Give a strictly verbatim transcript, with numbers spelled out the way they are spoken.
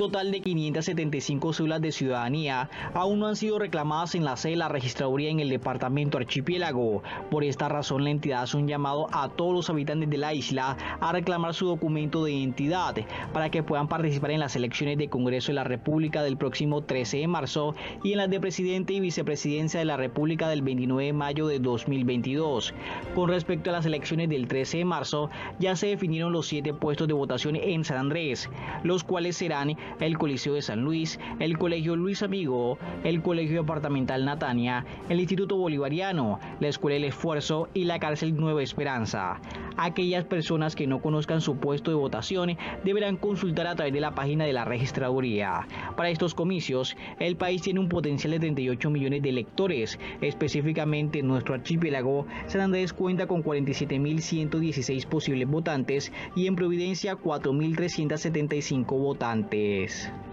total de quinientas setenta y cinco cédulas de ciudadanía aún no han sido reclamadas en la sede de la registraduría en el departamento Archipiélago. Por esta razón, la entidad hace un llamado a todos los habitantes de la isla a reclamar su documento de identidad para que puedan participar en las elecciones de Congreso de la República del próximo trece de marzo y en las de Presidente y Vicepresidencia de la República del veintinueve de mayo de dos mil veintidós. Con respecto a las elecciones del trece de marzo, ya se definieron los siete puestos de votación en San Andrés, los cuales serán el Coliseo de San Luis, el Colegio Luis Amigo, el Colegio Departamental Natania, el Instituto Bolivariano, la Escuela del Esfuerzo y la Cárcel Nueva Esperanza. Aquellas personas que no conozcan su puesto de votación deberán consultar a través de la página de la registraduría. Para estos comicios, el país tiene un potencial de treinta y ocho millones de electores. Específicamente en nuestro archipiélago, San Andrés cuenta con cuarenta y siete mil ciento dieciséis posibles votantes y en Providencia cuatro mil trescientos setenta y cinco votantes.